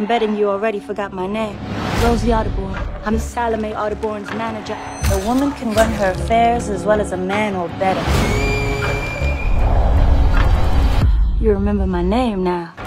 I'm betting you already forgot my name. Rosalie Otterbourne. I'm Salome Otterbourne's manager. A woman can run her affairs as well as a man or better. You remember my name now.